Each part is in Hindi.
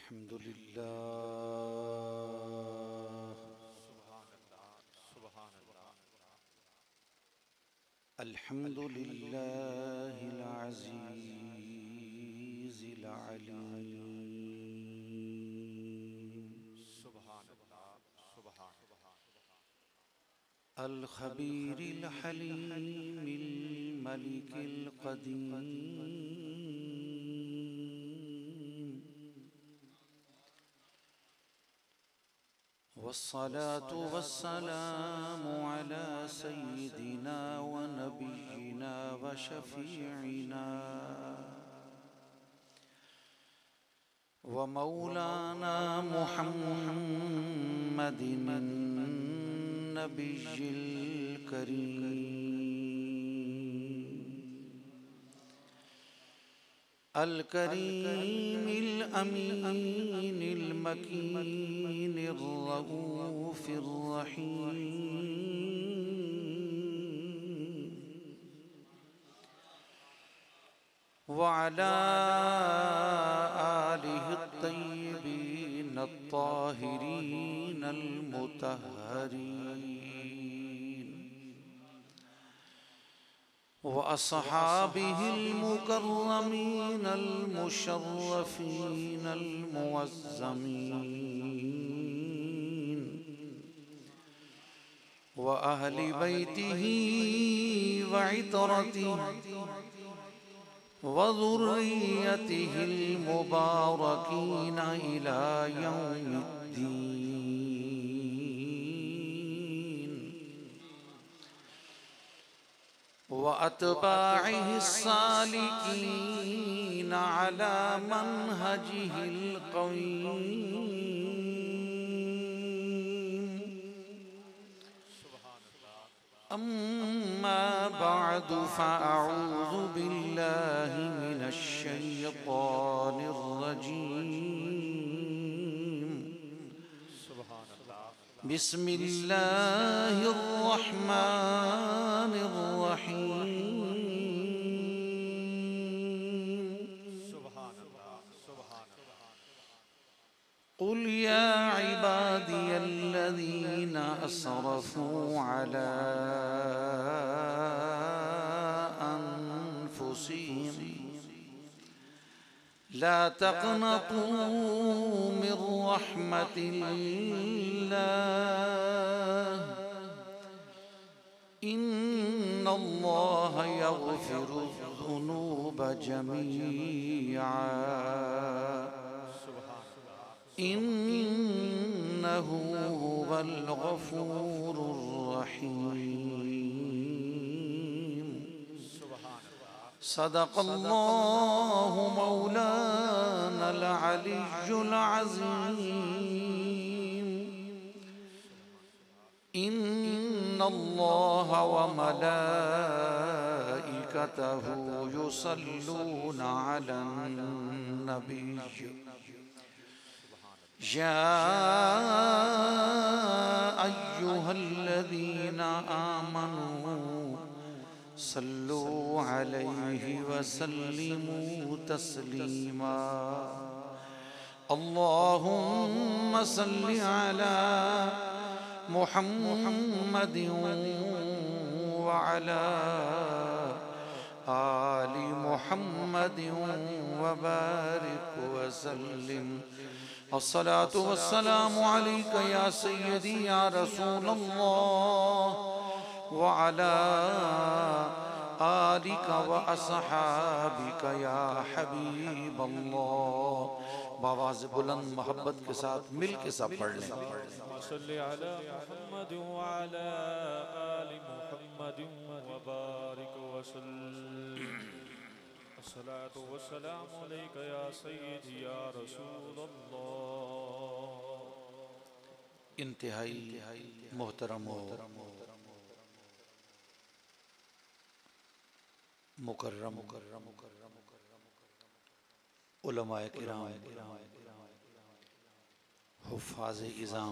अल्हम्दुलिल्लाह अल्हम्दुलिल्लाहिल अज़ीज़िल अलीम अल खबीरिल हलीमिल मलिकिल क़दीम वस्सलातु वस्सलामु अला सय्यिदिना व नबिय्यिना व शफ़ीइना व मौलाना मुहम्मदिन नबिय्यिल करीम अल करीमिल अमीनिल मकीनिर रऊफ़िर रहीम व अला आलिहि अत्तय्यिबीन अत्ताहिरीन अल मुतहहरीन व अस्हाबिहिल मुकर्रमीन अल मुशर्रफीन अल मुअज़्ज़मीन व अहलि बैतिही व इतरतिही व ज़ुर्रिय्यतिहिल मुबारकीन इला यौमिद्दीन व अत्बाइहिस सालिकीन अला मनहजिहिल क़वीम अम्मा बअदु फ़अऊज़ु बिल्लाहि मिनश शैतानिर रजीम बिस्मिल्लाहिर रहमानिर रहीम क़ुल या इबादियल्लज़ीना असरफ़ू अला अन्फुसिहिम ला तक़नतू मिन रहमतिल्लाह इन्नल्लाहा यग़फ़िरुज़्ज़ुनूब जमीअन इन्नहु हुवल गफ़ूरुर रहीम सदक़ल्लाहु मौलानल अलिय्युल अज़ीम इन्नल्लाहा व मलाइकतहु युसल्लूना अलन नबिय्य या अय्युहल्लज़ीना आमनू सल्लू अलैहि व सल्लिमू तस्लीमा अल्लाहुम्मा सल्लि अला मुहम्मदिन व अला आलि मुहम्मदिन व बारिक व सल्लिम अस्सलातु वस्सलामु अलैका या सय्यदी या रसूलल्लाह व अला आलिका व अस्हाबिका या हबीबल्लाह। बावाज़ बुलंद मोहब्बत के साथ मिल के सब पढ़ लें। सल्लि अला मुहम्मद व अला आलि मुहम्मद व बारिक व सल्लिम अस्सलातु वस्सलामु अलैका या सय्यदी या रसूलल्लाह। इंतहाई मोहतरम मुकर्रम उलमाए किराम हुफ़ाज़ इज़ाम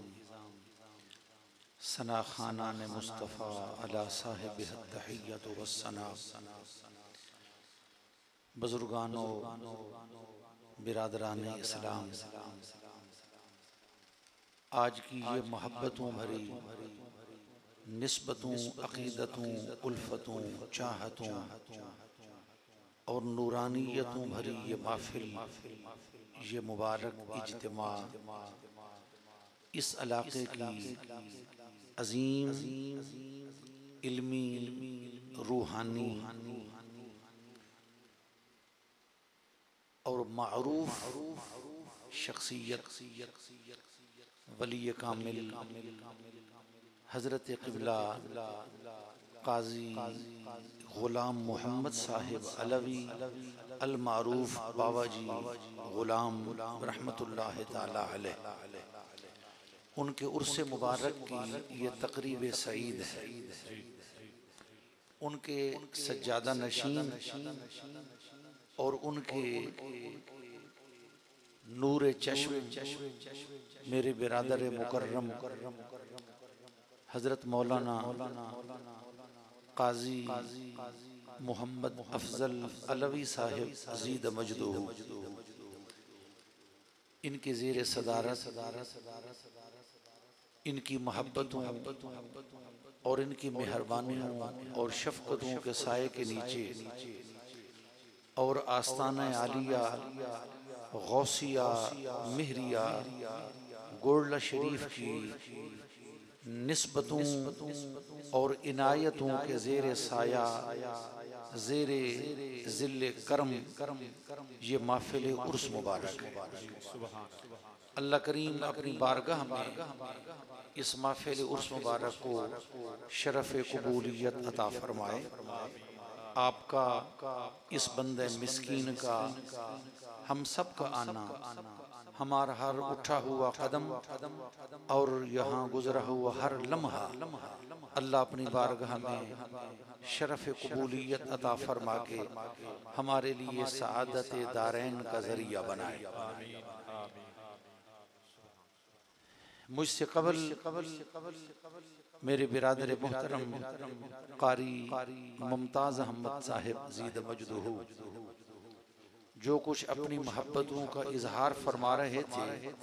सना खानान मुस्तफ़ा अला साहिब तहिय्यत वस्सना बुज़ुर्गानो बिरादरान इस्लाम, आज की ये मोहब्बतों भरी निस्बतों, अक़ीदतों, उल्फ़तों, चाहतों और नूरानियतों भरी ये महफ़िल, ये मुबारक इज्तिमा इस इलाक़े की अज़ीम इल्मी, रूहानी और मारूफ शख्सियत वली कामिल हज़रत क़िबला काज़ी ग़ुलाम मोहम्मद साहिब अलवी अल मारूफ बाबा जी ग़ुलाम रहमतुल्लाह ताला अलैह, उनके उर्स मुबारक की ये तक़रीब सईद है। उनके सज्जादा नशीन और उनके नूर चश्म मेरे बिरादर मुकर्रम हज़रत मौलाना काज़ी मोहम्मद अफजल अलवी साहिब ज़ीद मजदूह, इनके ज़ेर सदारत इनकी मोहब्बतों और इनकी मेहरबानियों और शफ़क़तों के साए के नीचे और आस्ताना आलिया गौसिया मिहरिया गोरला शरीफ की निस्बतों और इनायतों के ज़ेर साया ज़ेर ज़िल्ले करम ये महफ़िल उर्स मुबारक है। अल्लाह करीम अपनी बारगाह में इस महफ़िल उर्स मुबारक को शरफ़ कबूलियत अता फ़रमाए। आपका इस बंदे मिस्कीन का हम सब का आना, हमारा हर उठा हुआ कदम और यहाँ गुजरा हुआ हर लम्हा अल्लाह अपनी बारगाह में शरफ़ कबूलियत अता फ़रमा के हमारे लिए सआदत दारैन का ज़रिया बनाए। मुझसे कबल मेरे बिरादर मुहतरम कारी मुमताज़ अहमद साहिब ज़ीद मजदूह जो कुछ अपनी मोहब्बतों का इजहार फरमा रहे थे,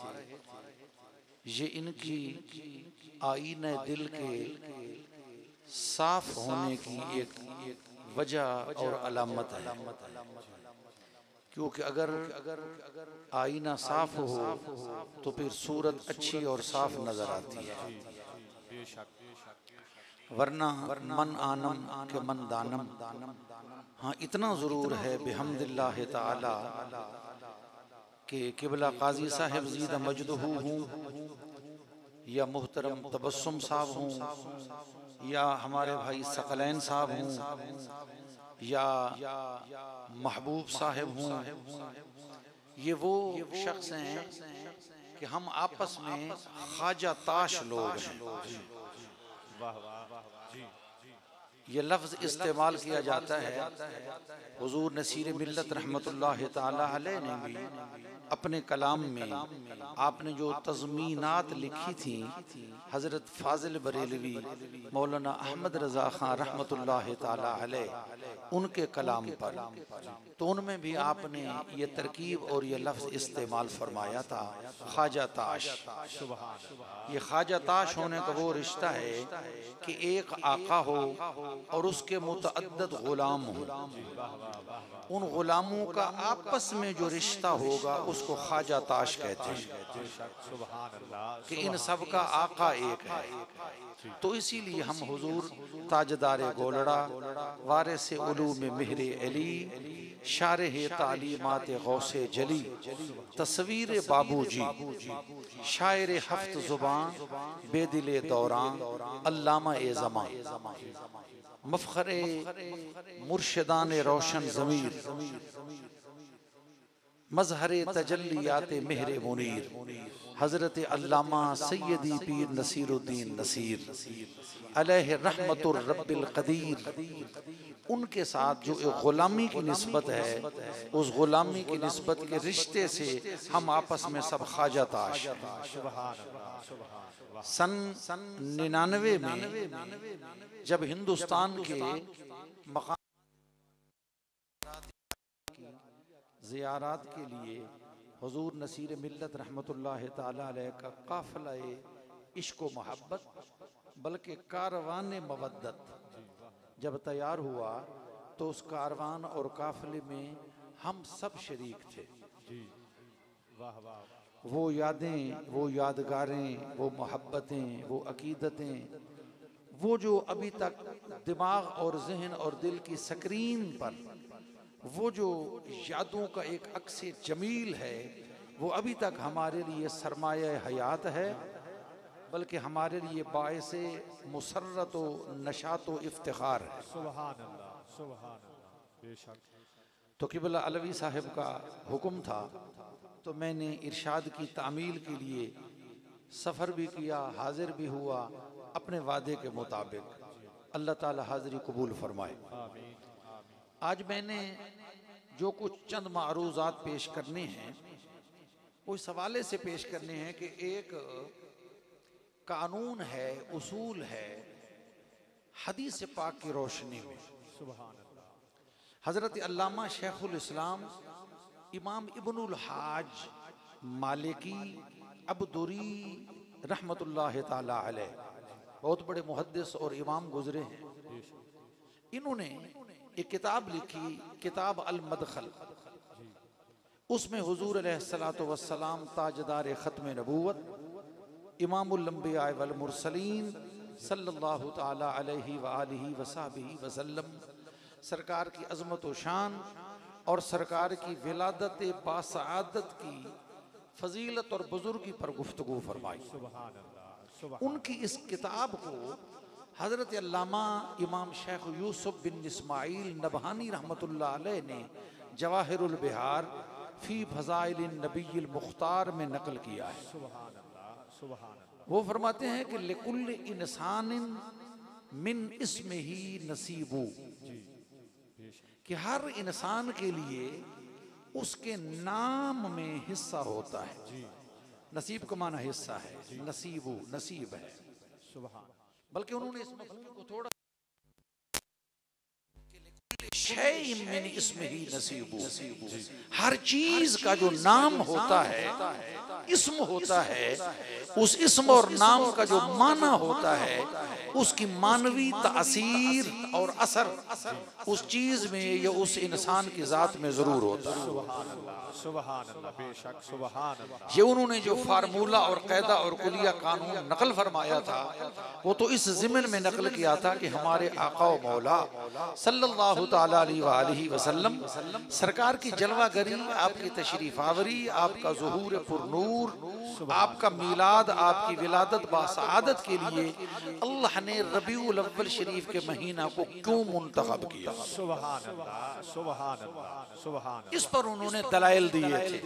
ये इनकी आईने दिल के साफ होने की एक वजह और अलामत है। क्योंकि अगर आईना साफ हो तो फिर सूरत अच्छी और साफ नजर आती है, वरना मन आनम के मन दानम। हाँ, इतना ज़रूर है बिहम्दिल्लाह ताला कि क़िबला काज़ी साहिब ज़ीद मजदूह हूँ या मुहतरम तबस्सुम साहब हूँ या हमारे भाई सकलैन साहब हूँ या महबूब साहिब हूँ, ये वो शख्स हैं कि हम आपस में ख्वाजा ताश लोग हैं। ये लफ्ज़ इस्तेमाल किया जाता है। हुज़ूर नसीर मिल्लत रहमतुल्लाह ताला अलैह ने भी अपने कलाम में आपने जो तज़मीनात लिखी थी हज़रत फ़ाज़िल बरेलवी मौलाना अहमद रज़ा ख़ान रहमतुल्लाह ताला अलैह उनके कलाम पर, तो उनमें भी आपने ये तरकीब और ये लफ्ज़ इस्तेमाल फरमाया था, ख्वाजा ताश। ये ख्वाजा ताश होने का वो रिश्ता है कि एक आका हो और उसके मुतअद्दिद ग़ुलाम हो, उन ग़ुलामों का आपस में जो रिश्ता होगा उसको ख्वाजा ताश कहते हैं कि इन सब का आका एक है। तो इसीलिए हम हुजूर ताजदारे गोलड़ा वारिस उलूम मिहरे अली शारह तालीमात गौसे जली तस्वीर बाबूजी शायर हफ्त ज़ुबान बेदिले दौरान अल्लामा ए ज़मां मफ़ख़रे मुर्शिदान रोशन ज़मीर मज़हरे तजल्लियात मेहरे मुनीर हज़रत अल्लामा सैयदी पीर नसीरुद्दीन नसीर अलैहि रहमतुर रब्बिल क़दीर, उनके साथ जो एक ग़ुलामी की निस्बत है, उस ग़ुलामी की निस्बत के रिश्ते से हम आपस में सब ख्वाजा ताश हैं। सन 99 में जब हिंदुस्तान के मकाम ज़ियारात के लिए हुजूर नसीर मिल्लत रहमतुल्लाह ताला अलैह का काफिला इश्क व मोहब्बत बल्कि कारवान मवद्दत जब तैयार हुआ तो उस कारवान और काफिले में हम सब शरीक थे। वाह वाह। वो यादें, वो यादगारें, वो मोहब्बतें, वो अकीदतें, वो जो अभी तक दिमाग और जहन और दिल की स्क्रीन पर वो जो यादों का एक अक्स जमील है, वो अभी तक हमारे लिए सरमाया हयात है, बल्कि हमारे लिए बाइसे मुसर्रत व नशात व इफ्तिखार है। सुभान अल्लाह, सुभान अल्लाह, बेशक। तो क़िबला अलवी साहब का हुक्म था तो मैंने इरशाद की तामील के लिए सफ़र भी किया, हाजिर भी हुआ अपने वादे के मुताबिक। अल्लाह ताला हाज़िरी कबूल फरमाए। आज मैंने जो कुछ चंद मारूज़ात पेश करने हैं वो इस हवाले से पेश करने हैं कि एक कानून है, उसूल है हदीस पाक की रोशनी में। सुभान अल्लाह। हज़रत अल्लामा शेखुल इस्लाम इमाम इब्नुल हाज मालिकी अब्दुरी रहमतुल्लाह ताला अलैह बहुत बड़े मुहद्दिस और इमाम गुजरे हैं। इन्होंने एक किताब लिखी, किताब अल मदखल। उसमें हुजूर अलैहिस्सलातु वस्सलाम ताजदार ख़त्म नबूवत इमामुल अंबिया वल मुरसलीन सल्लल्लाहु ताला अलैहि व आलिहि वसहबिहि वसल्लम सरकार की अज़मत व शान और सरकार की विलादत बासआदत की फजीलत और बुजुर्गी पर गुफ्तगू फरमाई। सुभान अल्लाह। उनकी इस किताब को हज़रत अल्लामा इमाम शेख यूसुफ बिन इस्माइल नबहानी रहमतुल्लाह अलैह ने जवाहिरुल बिहार फी फज़ाइलिन नबील मुख्तार में नकल किया है। सुभान अल्लाह, सुभान अल्लाह। वो फरमाते हैं कि लिकुल्ल इंसानिन मिन इस्मिही नसीबू, कि हर इंसान के लिए उसके नाम में हिस्सा होता है। नसीब का माना हिस्सा है, नसीबू नसीब है। सुभान। बल्कि उन्होंने इस मफहूम को थोड़ा शैइन मिन इस्मिही नसीबू, हर चीज का जो नाम होता है, इस्म होता है, उस इस्म और नाम का जो माना होता है, उसकी मानवी तासीर और असर उस चीज में या उस इंसान की जात में जरूर होता है। सुभान अल्लाह, बेशक। सुभान अल्लाह। ये उन्होंने जो फार्मूला और कायदा और कुलिया कानून नकल फरमाया था वो तो इस ज़िम्न में नकल किया था कि हमारे आका व मौला सल्लल्लाहु ताला अलैहि वसल्लम सरकार की जलवागरी, आपकी तशरीफ आवरी, आपका ज़ुहूर पुरनूर, आपका मीलाद, आपकी विलादत बासआदत के लिए अल्लाह ने रबीउल अव्वल शरीफ के महीना को क्यों मुंतखब किया। सुभान अल्लाह, सुभान अल्लाह, सुभान अल्लाह। इस पर उन्होंने दलाइल दिए थे,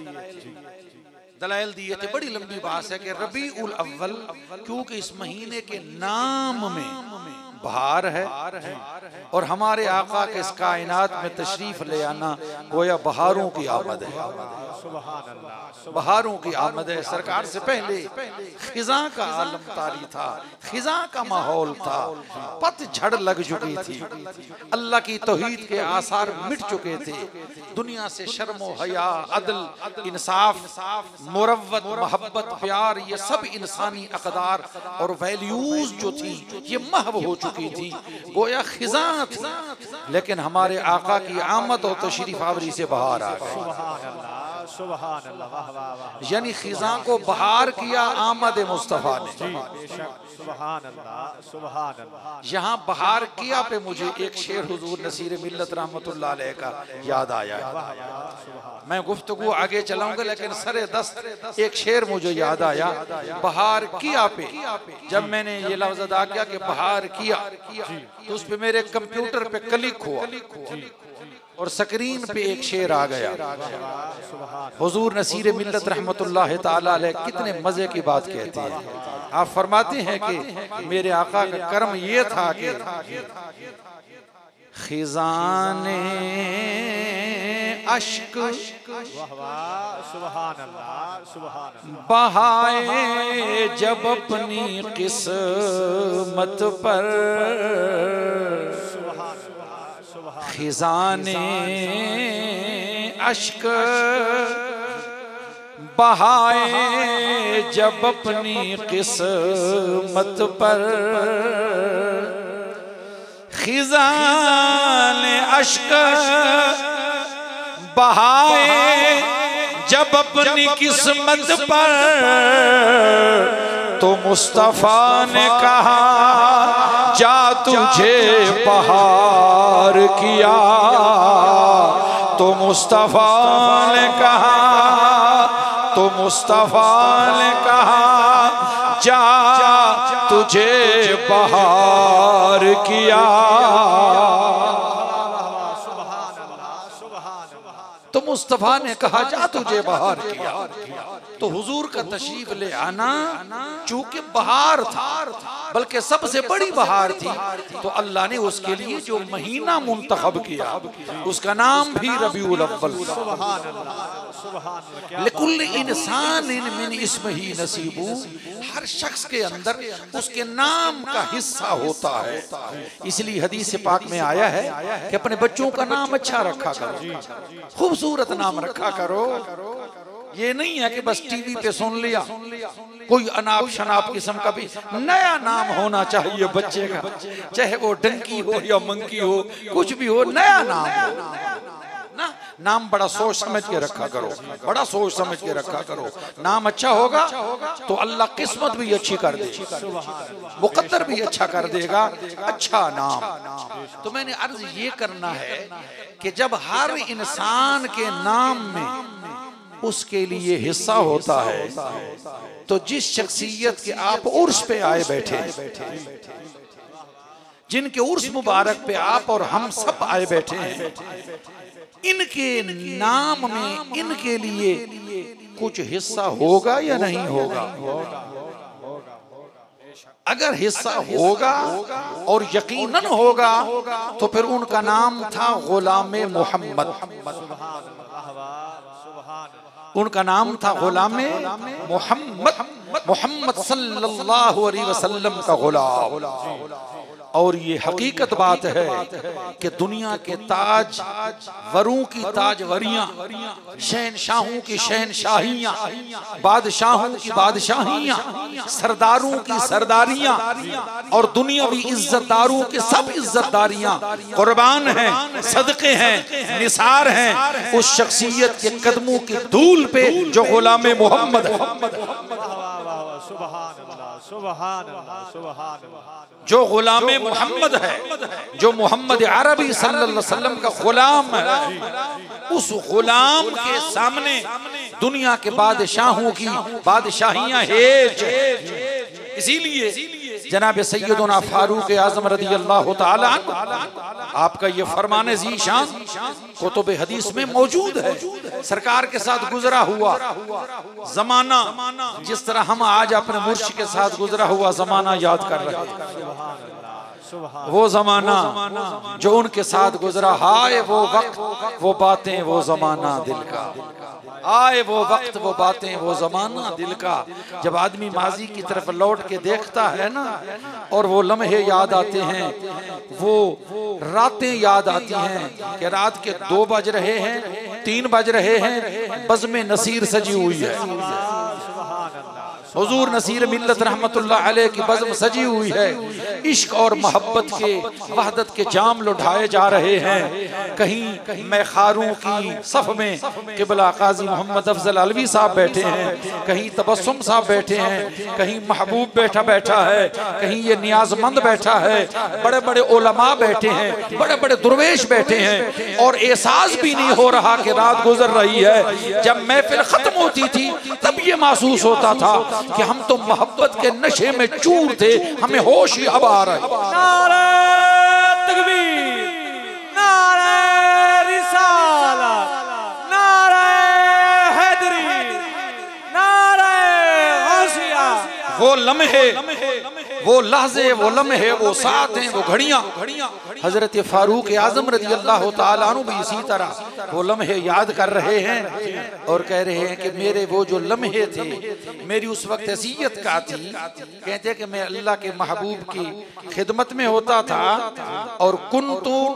दलाइल दिए थे। बड़ी लंबी बात है कि रबीउल अव्वल क्योंकि इस महीने के नाम में बहार है और हमारे आका के इस कायनात में तशरीफ ले आना गोया बहारों की आमद है। सुभान अल्लाह। बहारों की आमद है। सरकार से पहले खिजा का आलम तारी था, खिजा का माहौल था, पतझड़ लग चुकी थी, अल्लाह की तौहीद के आसार मिट चुके थे। दुनिया से शर्म हया, अदल, इंसाफ, मुरव्वत, मोहब्बत, प्यार, ये सब इंसानी अक़दार और वैल्यूज जो थी ये महव हो चुकी थी, गोया खिजा थी। लेकिन हमारे आका की आमद और तशरीफ आवरी से बहार आ गई। सुभान अल्लाह, सुभान अल्लाह। वाह वाह वाह। यानी खिजा को बहार किया आमद मुस्तफ़ा ने। सुभान अल्लाह, सुभान अल्लाह। यहाँ बहार किया पे मुझे एक शेर हुजूर नसीर मिल्लत रहमतुल्लाह अलैह का याद आया। मैं गुफ्तगू आगे चलाऊंगा लेकिन सरे दस्त एक शेर मुझे याद आया। बहार किया पे जब मैंने ये लफ्ज़ अदा किया कि बहार किया तो उस पे मेरे कंप्यूटर पे क्लिक हुआ और स्क्रीन पे एक शेर आ गया। हुजूर नसीर मिल्लत रहमतुल्लाह ताला अलैह कितने मजे की बात कहते हैं। आप फरमाते हैं कि मेरे आका का कर्म ये था कि खिजाने अश्क बहाए जब अपनी किस्मत पर, खिजाने अश्क बहाए जब अपनी किस्मत पर खिज़ान अश्क बहाए जब अपनी किस्मत पर तो मुस्तफा ने कहा जा तुझे बहार किया। तो मुस्तफा ने कहा तो मुस्तफा ने कहा जा तुझे बहार किया। तो मुस्तफा ने कहा जा तुझे बहार किया। तो हुजूर का तशरीफ ले आना चूंकि बहार था, बल्कि सबसे बड़ी बहार थी, तो अल्लाह ने उसके लिए जो महीना मुंतखब किया उसका नाम भी रबीउल अव्वल। लिकुल्ल इंसान मिन इस्मिही नसीबू, हर शख्स के अंदर उसके नाम का हिस्सा होता है। इसलिए हदीस पाक में आया है कि अपने बच्चों का नाम अच्छा रखा करो, खूबसूरत नाम रखा करो। ये नहीं है कि बस टीवी पे सुन लिया, कोई अनाप शनाप किस्म का भी नया नाम होना चाहिए बच्चे का, चाहे वो डंकी हो या मंकी हो, कुछ भी हो, नया नाम हो ना। नाम बड़ा सोच समझ के रखा करो, बड़ा सोच समझ के रखा करो। नाम अच्छा होगा तो अल्लाह किस्मत भी अच्छी कर दे, मुकद्दर भी अच्छा कर देगा। अच्छा नाम। तो मैंने अर्ज ये करना है कि जब हर इंसान के नाम में उसके लिए हिस्सा होता है, तो जिस शख्सियत के आप उर्स पे आए बैठे, जिनके उर्स मुबारक पे आप और हम सब आए बैठे हैं, इनके नाम में इनके लिए कुछ हिस्सा होगा या नहीं होगा? अगर हिस्सा होगा और यकीनन होगा तो फिर उनका नाम था गुलाम मोहम्मद। उनका नाम था गुलाम मोहम्मद, मोहम्मद सल्लल्लाहु अलैहि वसल्लम का गुलाम। और ये हकीकत बात है कि दुनिया के ताज वरों की ताजवरियां, शहनशाहों की शहनशाहियां, बादशाहों की बादशाहियां, सरदारों की सरदारियां और दुनियावी इज्जतदारों की सब इज्जतदारियां कुर्बान हैं, सदके हैं, निसार हैं उस शख्सियत के कदमों की धूल पे जो गुलाम मोहम्मद है, जो गुलाम मोहम्मद है, जो मोहम्मद अरबी सल्लल्लाहु अलैहि वसल्लम का गुलाम है। उस गुलाम के सामने दुनिया के बादशाहों की बादशाहियां हेज। इसीलिए जनाब सैयदना फारूक आज़म रज़ियल्लाहु ताला अन्हु आपका ये फरमाने ज़ीशान कुतुब हदीस में मौजूद है। सरकार के साथ गुजरा हुआ जमाना, जिस तरह हम आज अपने मुर्शिद के साथ गुजरा हुआ जमाना याद कर रहे हैं, वो जमाना जो उनके साथ गुजरा, हाय वो वक्त वो बातें वो जमाना दिल का, आए वो वक्त वो बातें वो जमाना दिल का। जब आदमी माजी की तरफ लौट के देखता है ना, और वो लम्हे याद आते हैं, वो रातें याद आती हैं कि रात के 2 बज रहे हैं, 3 बज रहे हैं, बज़्म नसीर सजी हुई है, हुजूर नसीर मिल्लत रहमतुल्लाह अलैह की बज़्म सजी हुई है, इश्क और मोहब्बत के वहदत के जाम लुढ़ाए जा रहे हैं। कहीं मैखारों की सफ में किबला काजी मोहम्मद अफजल अलवी साहब बैठे हैं, कहीं तबस्सुम साहब बैठे हैं, कहीं महबूब बैठा है, कहीं ये नियाजमंद बैठा है, बड़े बड़े उलमा बैठे हैं, बड़े बड़े दुर्वेश बैठे हैं, और एहसास भी नहीं हो रहा कि रात गुजर रही है। जब महफिल खत्म होती थी तब ये महसूस होता था कि हम तो मोहब्बत के नशे में चूर थे, हमें होश ही अब आ रहा है। नारे तकबीर, नारे रिसालत, नारे हैदरी, नारे गौसिया। वो लम्हे, वो लहज़े, वो लम्हे, वो साथ हैं, वो घड़ियां। हजरत फारूक आज़म रज़ियल्लाहु ताला अन्हु भी इसी तरह वो लम्हे याद कर रहे हैं और कह रहे हैं कि मेरे वो जो लम्हे थे, मेरी उस वक्त हैसियत क्या थी। कहते कि मैं अल्लाह के महबूब की खिदमत में होता था और कुन्तु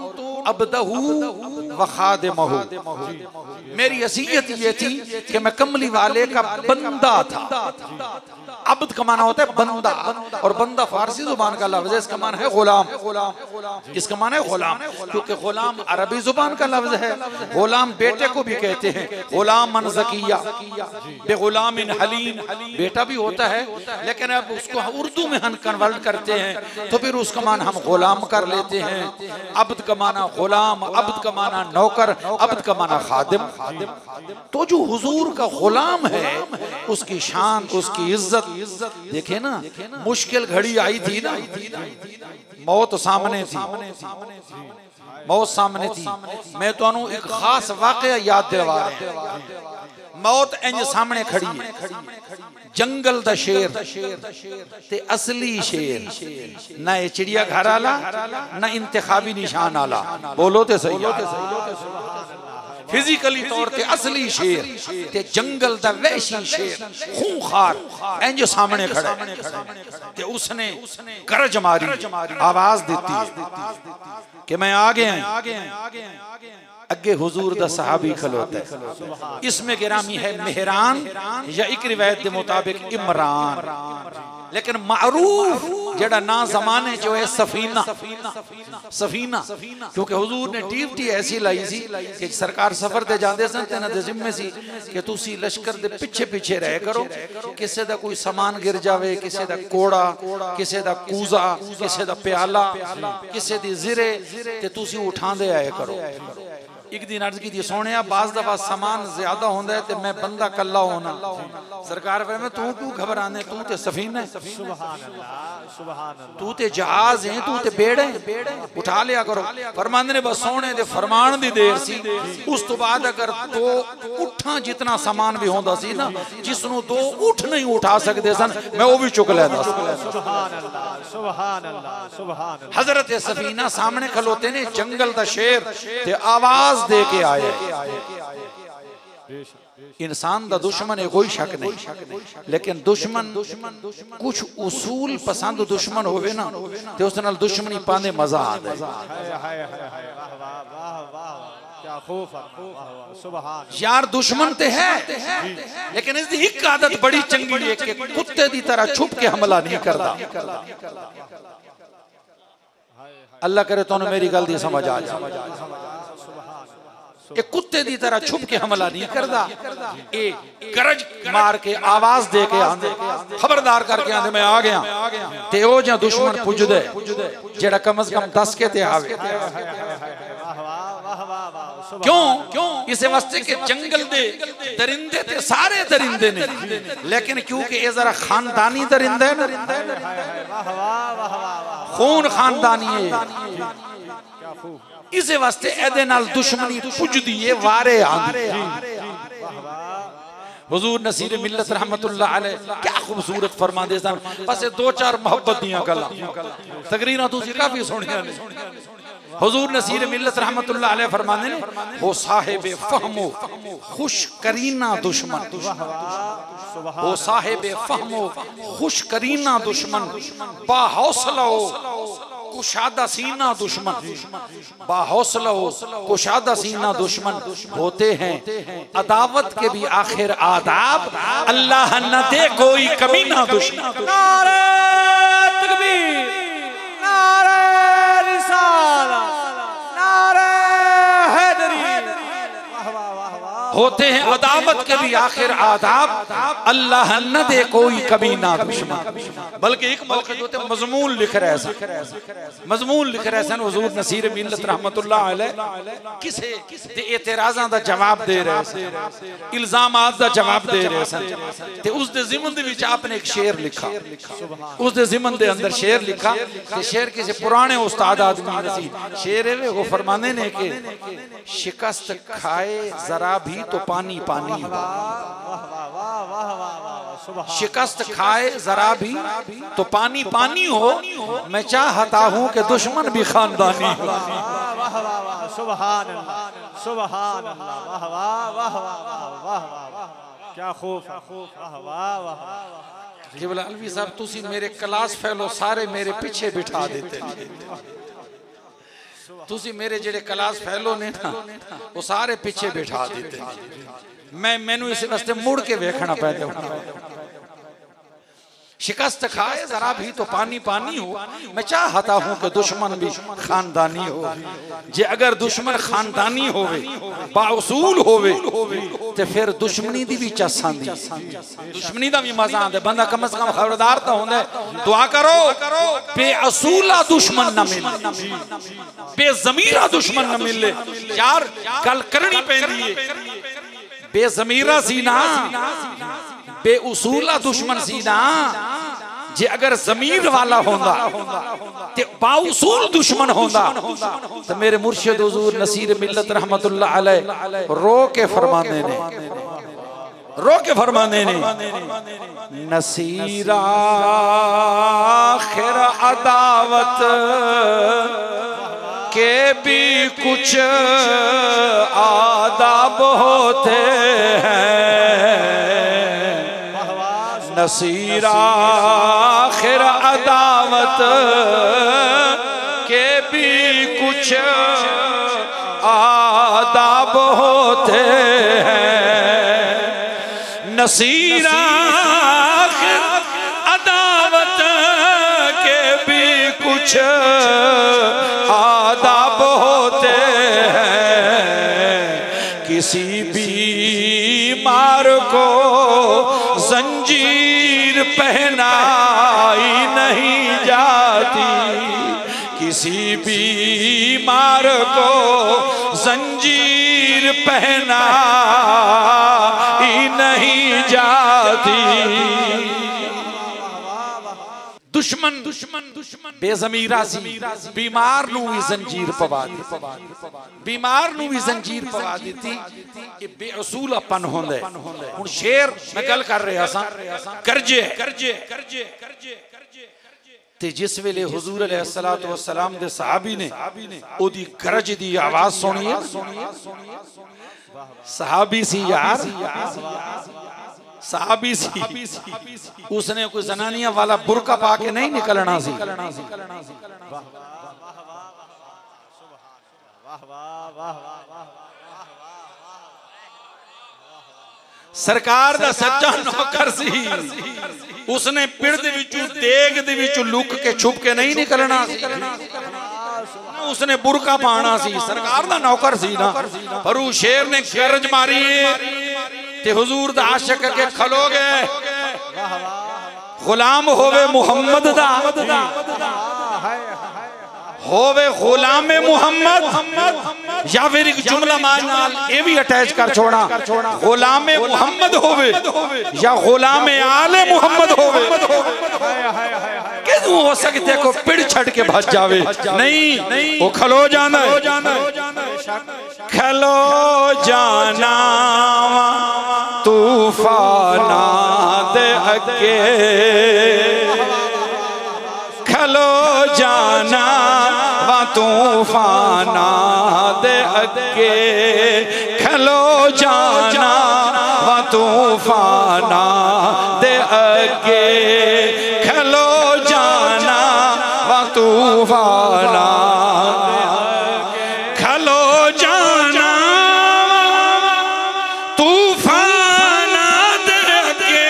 अब्दहू व खादिमहू। मेरी हैसियत ये थी कि मैं कमली वाले का बंदा था। अब्द का माना होता है बंदा, और बंदा फारसी जुबान का लफ्ज है, इसका माना है गुलाम। इसका माना है गुलाम, क्योंकि गुलाम अरबी जुबान का लफ्ज है। गुलाम बेटे को भी कहते हैं, गुलाम मन ज़किया बे गुलामिन हलीम, बेटा भी होता है, लेकिन अब उसको उर्दू में हम कन्वर्ट करते हैं तो फिर उसका माना हम गुलाम कर लेते हैं। अब्द का माना गुलाम, अब्द का माना नौकर, अब्द का माना खादिम। तो जो हुजूर का गुलाम है उसकी शान, उसकी इज्जत देखे ना। मुश्किल घड़ी आई थी ना, मौत सामने थी, मौत सामने थी। मैं तो एक खास वाकया याद दिलवा रहा हूं। मौत इंज सामने खड़ी है, जंगल दा शेर ते असली शेर, ना ये चिड़िया घर आला ना इंतखाबी निशान आला। बोलो ते सही। फिजिकली तौर पे असली शेर ते जंगल दा वैशी शेर खूंखार इंज सामने खड़ा ते उसने गरज मारी, आवाज देती कि मैं आ गया। अगे हुजूर दा सहाबी खलोता है, इसमें गिरामी है मेहरान या एक रिवायत के मुताबिक इमरान, लेकिन मारूफ जड़ा ना जमाने जो है सफीना। सफीना क्योंकि हुजूर ने ड्यूटी ऐसी लाई सी कि सरकार सफर ते जांदे सन ते ना दे जिम्मे सी कि तुसी लश्कर दे पिछे पिछे रह करो, किसे दा कोई सामान गिर जावे, किसे दा कोड़ा, किसे दा कूजा, किसे दा प्याला, किसे दी जिरे ते तुसी उठांदे आए करो। एक दिन अर्ज की थी, सोने बाज दफा सामान ज्यादा होंदा है ते मैं बंदा कल्ला होना। सरकार में तू क्यों घबराने, तू ते सफीना है, तू ते जहाज है, तू ते बेड़े, उठा लिया करो। फरमांदे ने बस सोने दे फरमान दी देर सी, उस तो बाद अगर दो उठा जितना सामान भी होंदा सी ना, जिसनु दो उठ नहीं उठा सकते सन, मैं वो भी चुक लेदा। हजरत सफीना सामने खलोते ने, जंगल दा शेर ते आवाज दे के आए। इंसान दा दुश्मन है, कोई शक नहीं, लेकिन दुश्मन कुछ उसूल पसंद दुश्मन होवे ना ते उस नाल दुश्मनी पाने मजा आता है। यार दुश्मन ते है, लेकिन इसकी एक आदत बड़ी चंगी है कि कुत्ते दी तरह छुप के हमला नहीं करता। अल्लाह करे तो मेरी गल दी समझ आ जाए। एक कुत्ते दी तरह छुप के हमला नहीं करता, एक गरज मार के आवाज दे के आंदे, खबरदार करके आंदे मैं आ गया। ते ओ जा दुश्मन पुजदे जेड़ा कम से कम 10 के ते आवे। क्यों? इस वास्ते के जंगल दे दरिंदे ते सारे दरिंदे ने, लेकिन क्योंकि ये जरा खानदानी दरिंदा है ना, खून खानदानी है, इस वास्ते एदे नाल दुश्मनी पुजदी है, वारे आंदे। हुजूर नसीर मिल्लत रहमतुल्लाह अलैह क्या खूबसूरत फरमांदे सन। बस 2-4 मोहब्बत दियां गल्लां तकरीरां तुसीं काफी सुनियां ने। हुजूर नसीर मिल्लत रहमतुल्लाह अलैह फरमांदे ने, हो साहिब फहमो खुश करीना दुश्मन, हो साहिब फहमो खुश करीना दुश्मन, बा हौसला कुशादा सीना दुश्मन, बाहौसला कुशादा सीना दुश्मन होते हैं। अदावत के भी आखिर आदाब, अल्लाह न दे कोई कमी ना दुश्मन। नारे तकबीर, नारे रिसालत, नारे हैदरी। होते हैं अदावत के भी आखिर आदाब, अल्लाह न दे कोई कभी ना दुश्मन। बल्कि एक मौके होते मजमून लिख रहे सन, मजमून लिख रहे सन हुजूर नसीर मिल्लत रहमतुल्लाह अलैह किसे एतराज़ां दा जवाब दे रहे सन, इल्जामात दा जवाब दे रहे सन। ते उस दे ज़िमन दे विच आपने एक शेर लिखा, उस दे ज़िमन दे अंदर शेर लिखा। ते शेर किसी पुराने उस्ताद आदमी ने सी शेर है, वो फरमाने ने कि शिकस्त खाए जरा भी तो पानी पानी हो, शिकस्त खाए जरा भी तो पानी पानी हो, मैं चाहता हूं कि दुश्मन भी खानदानी हो। सुभान अल्लाह, सुभान अल्लाह, वाह वाह वाह वाह वाह, क्या खूब, वाह वाह वाह। केवल अलवी साहब तुसी मेरे क्लास फेलो सारे मेरे पीछे बिठा देते, तुसी मेरे जेड़े क्लास फैलो ने ना वो सारे पीछे बैठा देते मैं मैनू इस वास्ते मुड़ के देखना पैदा शिकस्त खाए जरा भी तो पानी पानी हो मैं चाहता हूं कि दुश्मन भी खानदानी हो जे अगर दुश्मन खानदानी होवे बाउसूल होवे ते फिर दुश्मनी दी भी चसांदी दुश्मनी दा भी मजा आंदा बंदा कम से कम खबरदार तो होंदा दुआ करो बेअसूला दुश्मन ना मिले बेज़मीरा दुश्मन ना मिले यार गल करनी पैंदी है बेज़मीरा सी ना बेउसूला दुश्मन सी ना जे अगर जमीर वाला होंदा ते बाउसूल दुश्मन होंदा तो मेरे मुर्शिद हुजूर नसीर मिल्लत रहमतुल्लाह अलैह रो के फरमाने ने नसीरा खैर अदावत के भी कुछ आदाब होते हैं नसीरा आखिर अदावत के भी कुछ आदाब होते हैं नसीरा आखिर अदावत के भी कुछ आदाब होते हैं किसी बीमार को जंजीर पहनाई नहीं जाती किसी बीमार को जंजीर पहनाई नहीं जाती दुश्मन बेज़मीरा सी बीमार नू भी जंजीर पवा दी बीमार नू भी जंजीर पवा दी ये बेअसूलापन होंदा है हुण शेर मैं गल कर रहा सा करजे ते जिस वेले हुजूर अलैहिस्सलातु वस्सलाम दे सहाबी ने ओदी गरज दी आवाज सुनी सहाबी सी यार सहाबी सी उसने कोई जनानिया वाला बुरका पा के नहीं निकलना सी सरकार दा सच्चा नौकर सी उसने पिड़ दे विचों देग दे विचों लुक के छुप के नहीं निकलना सी उसने बुरका पाना सी सरकार दा नौकर सी ना पर वो शेर ने गरज मारी ते हुजूर दा आशिक के खलो गए गुलाम होवे मुहम्मद दा होवे गुलाम मुहम्मद या फिर एक जुमला मानाल ये भी अटैच कर छोड़ा गुलाम मुहम्मद होवे या गुलाम आले मुहम्मद होवे क्यों हो सकते को पिड़ छड़ के भज जावे नहीं वो खलो जाना खलो जाना तूफाना दे अगे खलो जाना वा तूफाना दे अगे खलो जाना वा तूफाना दे अगे खलो जाना वा तूफाना खलो जाना तूफाना दे अगे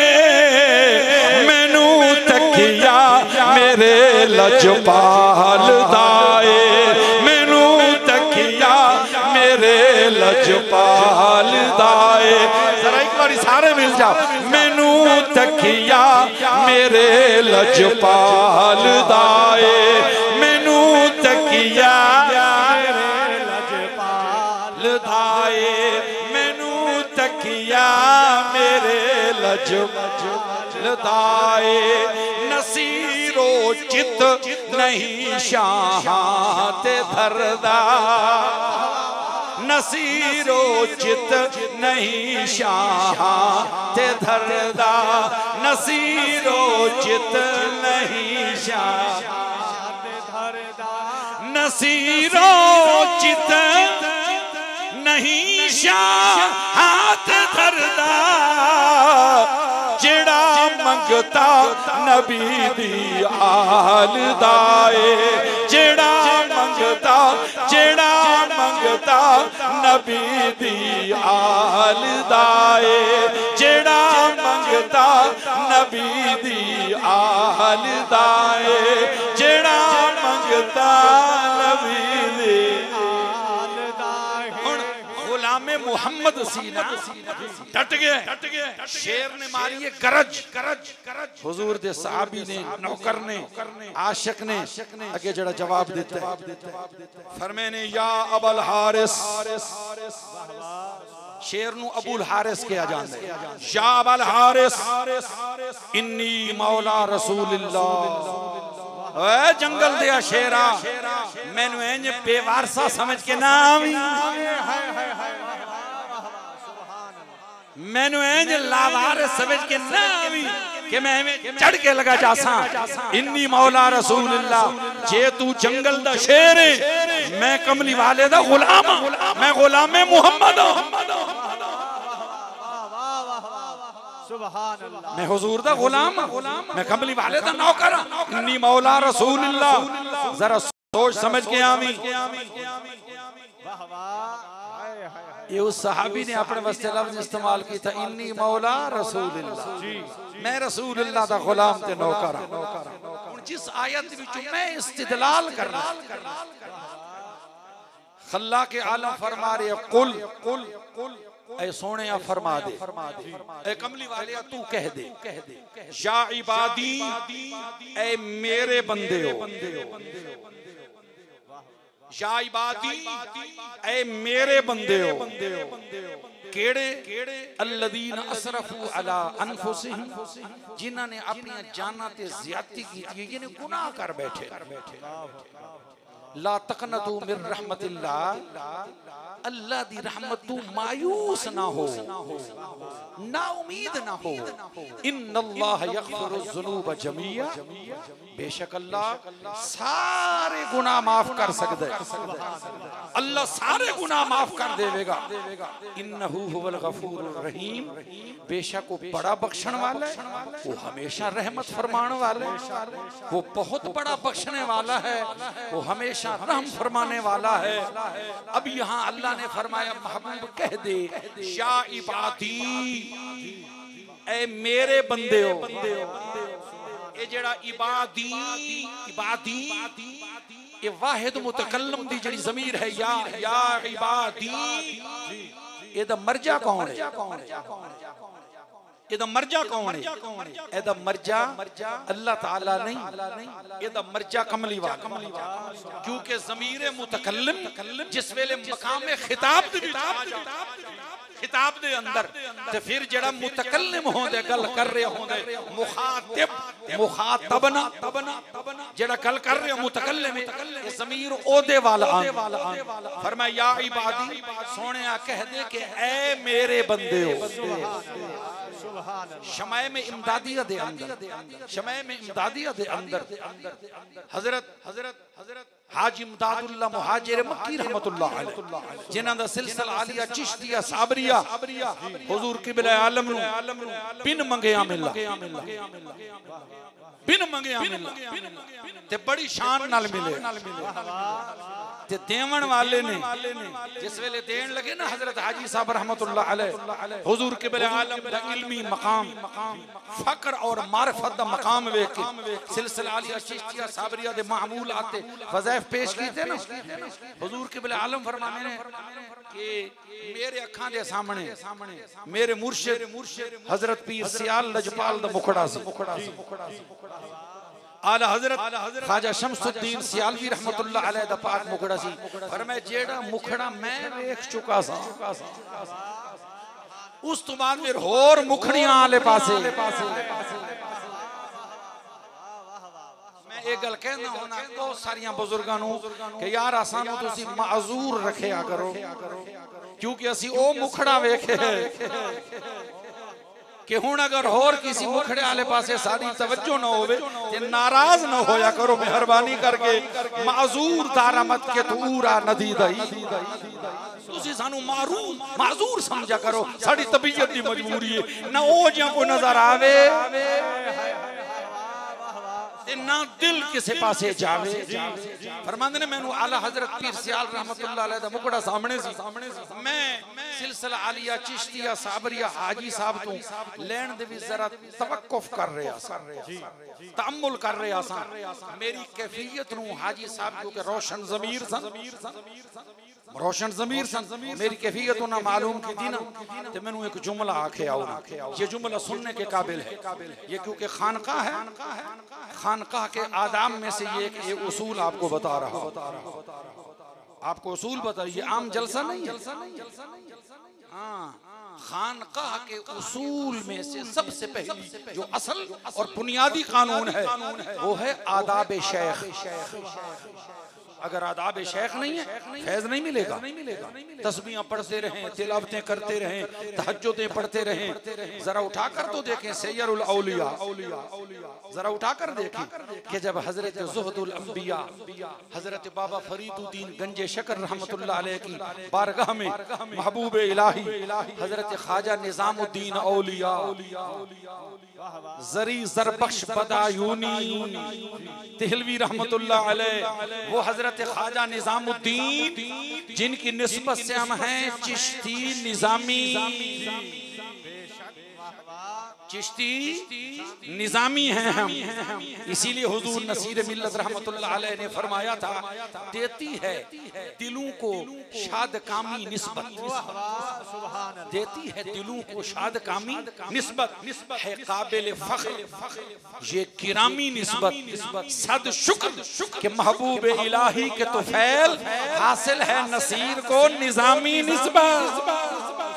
मैनू तकिया मेरे लजपाल दाए मैनू तकिया मेरे लजपाल दाए जरा एक बारी सारे मिल जाओ मैनू तकिया मेरे लजपाल दाए मैनू तकिया मेरे लजपाल दाए मैनू तकिया मेरे लजपाल दाए नसीरो चित नहीं शाहाते धरदा नसीरो चित नहीं शाहाते धरदा नसीरो चित नहीं शाहाते धरदा नसीरो चित नहीं शाहाते धरदा जेड़ा मंगता नबी दी आल दाए जेड़ा मंगता नबी दी आल दाए जेड़ा मंगता नबी दी आल दाए जेड़ा मंगता नबी दी आल दाए। हुण गुलामे मुहम्मद सी ना डट गए शेर ने मारी है गरज हुजूर दे सहाबी ने नौकर ने आशिक ने अगे जड़ा जवाब देता है फरमाए ने या अबुल हारिस शेर नू अबुल हारिस कहा जांदा है या अबुल हारिस इन्नी मौला रसूलुल्लाह ओए जंगल दे शेरा मैनू इंज बेवारसा समझ के ना आवी मैनू इंज लावारिस समझ के ना आवी कि मैं चढ़ के लगा जासा इन्नी मौला रसूलुल्लाह जे तू जंगल दा शेर है मैं कमली वाले दा गुलाम मैं गुलामे मुहम्मद मैं हुजूर दा गुलाम मैं कमली वाले दा नौकर इन्नी मौला रसूलुल्लाह जरा सोच समझ के आवी ये उस सहाबी ने अपने वास्ते लफ्ज इस्तेमाल की था इन्नी मौला रसूलुल्लाह मैं रसूलुल्लाह दा गुलाम ते नौकर जिस आयत विच मैं इस्तिदलाल कर रहा खल्ला के आलम फरमा रहे कुल ऐ सोने फरमा दे ऐ कमली वाले तू कह दे या इबादी ऐ मेरे बंदे हो या इबादी ऐ मेरे बंदे हो केड़े अल्लदीन असरफू अला अनफुसिहिम जिन्हां ने अपनी जानां ते ज़्यादती की यानी गुनाह कर बैठे ला तकनतू मिर रहमतिल्लाह अल्लाह दी रहमत तू मायूस ना हो ना उम्मीद ना हो इन्नल्लाह यगफिरु ज़ुनूब जमीआ बेशक अल्लाह सारे गुनाह माफ कर सकदा है अल्लाह सारे गुनाह माफ कर देवेगा इन्नहु हुवल गफूरुर रहीम बेशक वो बड़ा बख्शण वाला है वो हमेशा रहमत फरमाने वाला है वो बहुत बड़ा बख्शने वाला है वो हमेशा रहम फरमाने वाला है। अब यहाँ अल्लाह ने फरमाया महबूब कह दे या इबादी ऐ मेरे बंदे हो ये जड़ा इबादी ये वाहिद मुतकल्लम दी जड़ी ज़मीर है या इबादी ये दा मर्जा कौन है ये दा मर्जा कौन है ये दा मर्जा अल्लाह ताला नहीं ये दा मर्जा कमली वाला क्योंकि ज़मीर मुतकल्लिम जिस वेले मकाम खिताब खिताब दे अंदर ते फिर जड़ा मुतकल्लिम होंदे गल कर रहे होंदे मुखातबना जड़ा गल कर रहे मुतकल्लिम ये ज़मीर ओदे वाला फरमाया या इबादी सोनिया कह दे कि ऐ मेरे बंदे हो शमाए में इमदादिया दे अंदर हजरत हाजी इमदादुल्लाह मुहाजिर मक्की रहमतुल्लाह अलैह जिन्हां दा सिलसिला आलिया चिश्तिया साबरिया हुजूर किबला आलम नु बिन मंगिया मिला ते बड़ी शान नाल मिले ते देवन वाले ने जिस वेले देन लगे ना हजरत हाजी साहब रहमतुल्लाह अलैह हुजूर किबला आलम दा इल्मी मकाम फक्र और मारिफत दा मकाम वेख के सिलसिला आलिया चिश्तिया साबरिया दे मामूल आते वज़ाइफ पेश कीते ना हुजूर किबला आलम फरमाने ने कि मेरे अखां दे सामने मेरे मुर्शिद हजरत पीर सियाल लजपाल दा मुखड़ा सी आला हजरत ख्वाजा शमसुद्दीन सियालवी रहमतुल्लाह अलैह दा पाक मुखड़ा सी फरमाया जेड़ा मुखड़ा मैं वेख चुका सा उस तो बाद फिर होर मुखड़ियां आले पासे मैं एक गल कहना होना बहुत सारियां बुजुर्गां नू कि यार सानू तुसी माजूर रखिया करो क्योंकि असी ओ मुखड़ा वेखे कि हुण अगर होर किसी मुखड़े आले पासे सारी तवज्जो ना होवे ते नाराज ना होया करो मेहरबानी करके माजूर तारा मत के तूरा नदी दई तुसी सानू माजूर समझा करो साडी तबीयत दी मजबूरी है ना ओ जिया कोई नजर आवे कि ना दिल किसे पासे जावे। फरमांदे ने मैनू आला हजरत पीर सियाल रहमतुल्लाह अलैह दा मुकड़ा सामने सी, मैं सिलसिला आलिया चिश्तिया साबरिया हाजी साहब तो लेन दे भी जरा तवक्कुफ कर रहा सा, तअम्मुल कर रहा सा। मेरी कैफियत नू हाजी साहब जो के रोशन ज़मीर सन, रोशन ज़मीर सन, मेरी कैफियत ना मालूम की थी ना, तो मैंने एक जुमला आखे आओ ना, ये जुमला सुनने के काबिल है। ये क्योंकि खानका है, खानका के आदाब में से ये एक उसूल आपको बता रहा हूँ, आपको उसूल बता, ये आम जलसा नहीं है। हाँ, खानकाह के उसूल में से सबसे पहली जो असल और बुनियादी कानून है वो है आदाब शेख। अगर आदाब शेख नहीं है फैज नहीं मिलेगा। तस्बीहां पढ़ते रहें, तिलावतें करते रहें, तहज्जुदें पढ़ते रहें। जरा उठाकर तो देखें सैयरुल औलिया, जरा उठाकर देखें कि जब हजरत ज़ुहदुल अंबिया हजरत बाबा फरीदुद्दीन गंजे शकर रहमतुल्लाह अलैह की बारगाह में महबूब इलाही हजरत ख्वाजा निजामुद्दीन औलिया जरी जरबख्श बदायूनी तिहलवी रहमतुल्लाह अलैह, वो हजरत ख्वाजा निजामुद्दीन जिनकी निस्बत से हम हैं चिश्ती निजामी, चिश्ती निजामी हैं हम। इसीलिए हुजूर नसीर मिल्लत रहमतुल्लाह अलैह ने फरमाया था, देती है दिलों को शादकामी निस्बत, देती है दिलों को शादकामी निस्बत है काबिल फख्र ये किरामी निस्बत सद शुक्र के महबूब इलाही के तुफैल हासिल है नसीर को निजामी निस्बत।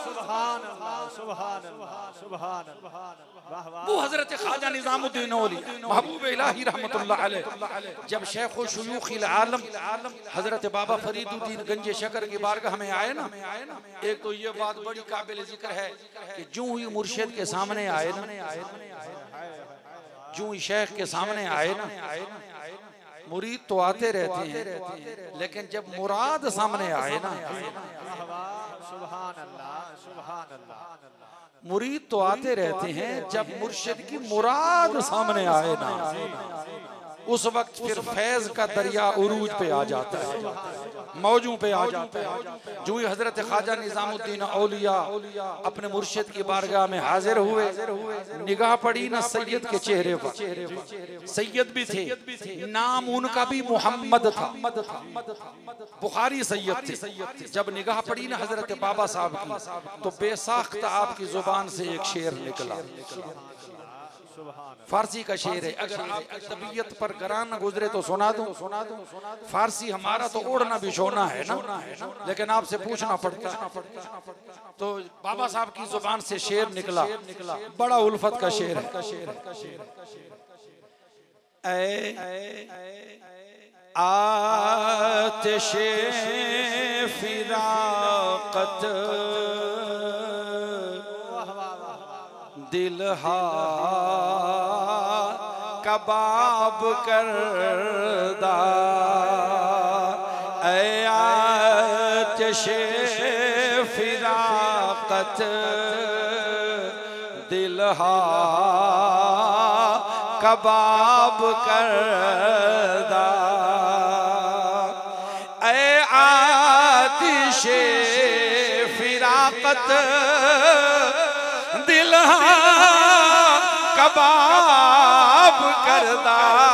वो हजरत ख्वाजा निजामुद्दीन औलिया महबूब इलाही रहमतुल्लाह अलैह जब शेख शुयूखिल आलम हजरत बाबा फरीदुद्दीन गंजे शकर की बारगाह में आए ना, एक तो ये बात बड़ी काबिल जिक्र है कि जो ही मुर्शिद के सामने आए ना, जो ही शेख के सामने आए ना, मुरीद तो आते रहते हैं लेकिन जब मुराद सामने आए ना, मुरीद तो आते रहते हैं, जब मुर्शिद की मुराद सामने आए ना, उस वक्त फिर फैज का दरिया उरूज पे आ जाता है, मौजों पे आ जाता है। जो ही हजरत ख्वाजा निजामुद्दीन औलिया अपने मुर्शिद की बारगाह में हाजिर हुए, निगाह पड़ी ना सैयद के चेहरे पर, सैयद भी थे, नाम उनका भी मोहम्मद था, बुखारी सैयद थे। जब निगाह पड़ी ना हजरत बाबा साहब की, तो बेसाख्ता आपकी जुबान से एक शेर निकला, फारसी का शेर है। अगर आपकी तबीयत पर गरान न गुजरे तो सुना दूं। फारसी हमारा तो ओढ़ना बिछोना है ना, लेकिन आपसे पूछना पड़ता है। तो बाबा साहब की जुबान से शेर निकला, बड़ा उल्फत का शेर है। आतिशे फिराकत दिलहा कबाब करदा, ऐ आतिशे फिराकत दिलहा कबाब करदा, ऐ आतिशे फिराकत दिलहा कबाब करदा,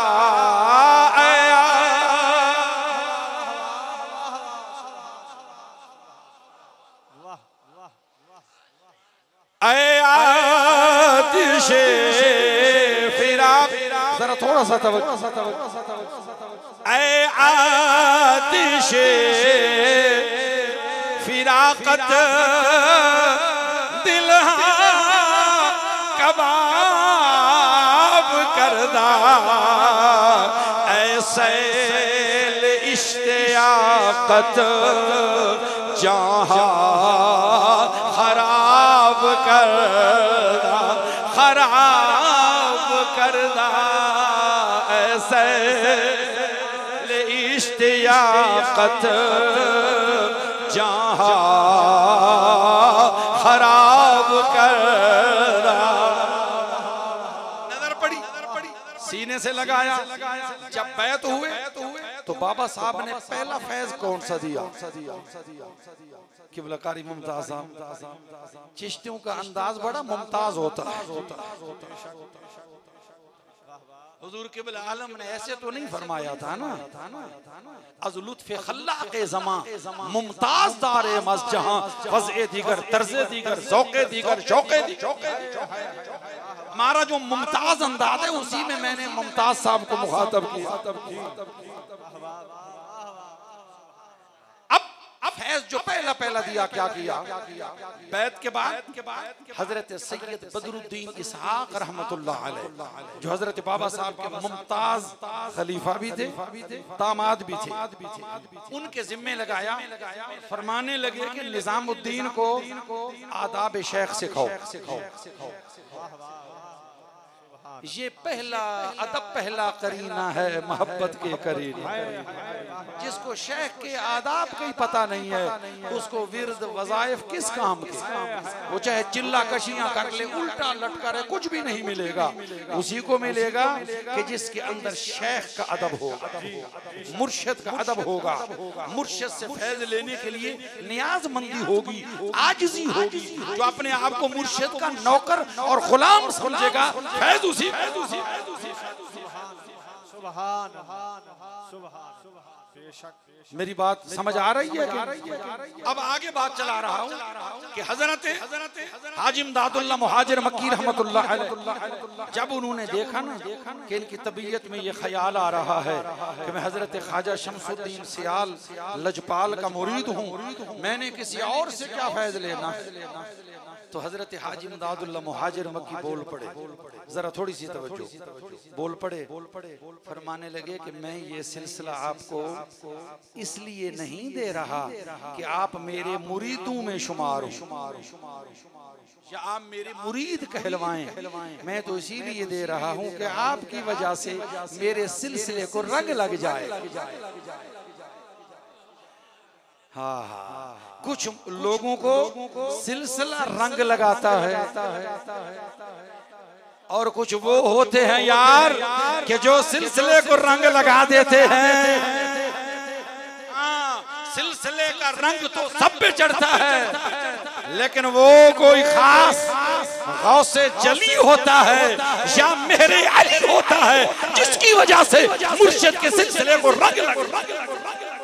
ऐ आतिशे फिराक, जरा थोड़ा सा ऐ आतिशे फिराकत दिलहा कबाब करदा, ऐसे इश्तियाकत जहाँ खराब करदा, खराब करदा, ऐसे इश्तियाकत जहाँ खराब करदा। सीने से लगाया। जब बैत हुए तो बाबा साहब ने पहला फैज कौन सा दिया? किबला कारी मुमताज साहब। चिश्तियों का अंदाज बड़ा मुमताज होता है। हुजूर किबला आलम ने ऐसे तो नहीं फरमाया था ना, अज़ लुत्फ़े खल्लाक़े ज़मां मुमताज दारे मज़ जहां वज़े दीगर तर्ज़े दीगर ज़ौक़े दीगर शौक़े दीगर। हमारा जो मुमताज अंदाज है उसी में मैंने मुमताज साहब को मुखातब किया। अब फैज जो पहला दिया क्या किया? बैत के बाद हजरत सैयद बदरुद्दीन इसहाक रहमतुल्लाह अलैह जो हजरत बाबा साहब के मुमताज खलीफा भी थे, दामाद भी थे, उनके जिम्मे लगाया। फरमाने लगे कि निजामुद्दीन को आदाब शेख सिखाओ। ये पहला अदब, पहला करीना है मोहब्बत के करीना। जिसको शेख के आदाब का ही पता नहीं है उसको विर्द वज़ाइफ किस काम के? वो चाहे चिल्ला कशियां कर ले, उल्टा लटका रहे, कुछ भी नहीं मिलेगा। उसी को मिलेगा कि जिसके अंदर शेख का अदब होगा, मुर्शिद का अदब होगा, मुर्शिद से फैज लेने के लिए नियाजमंदी होगी, आजिज़ी होगी। जो अपने आप को मुर्शिद का नौकर और गुलाम समझेगा, फैज उसी। मेरी बात समझ आ रही है कि? अब आगे बात चला रहा हूँ कि हजरत हाजी इमदादुल्लाह मुहाजिर मक्की रहमतुल्लाह अलैह जब उन्होंने देखा ना कि इनकी तबीयत में ये ख्याल आ रहा है कि मैं हजरत ख्वाजा शमसुद्दीन सियाल लजपाल का मुरीद हूँ, मैंने किसी और से क्या फैज लेना, तो हजरत हाजी इमदादुल्लाह मुहाजिर मक्की बोल पड़े। जरा थोड़ी सी तवज्जो, बोल पड़े। फरमाने लगे कि मैं ये सिलसिला आपको इसलिए नहीं दे रहा कि आप मेरे मुरीदों में शुमार हो या आप मेरे मुरीद कहलवाएं, मैं तो इसीलिए दे रहा हूं कि आपकी वजह से मेरे सिलसिले को रंग लग जाए। हाँ, कुछ लोगों को सिलसिला रंग लगाता है और कुछ वो होते हैं यार कि जो सिलसिले को रंग लगा देते हैं। सिलसिले का रंग तो सब पे चढ़ता है, लेकिन वो कोई खास गौसे जली होता है या मेरे अली होता है जिसकी वजह से मुर्शिद के सिलसिले को रंग लगता है।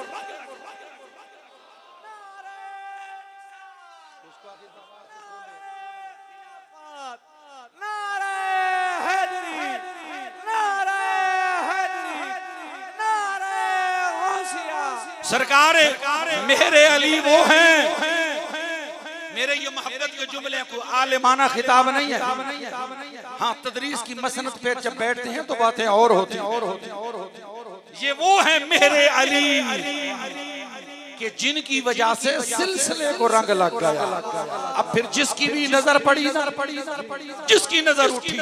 सरकार मेरे अली वो हैं। मेरे ये मोहब्बत के जुमले को आलिमाना खिताब नहीं है। हाँ, तदरीस की मसनत पे जब बैठते हैं तो बातें और होती हैं। ये वो हैं मेरे अली कि जिनकी वजह से सिलसिले को रंग लग गया। अब फिर जिसकी भी नजर पड़ी, जिसकी नजर उठी,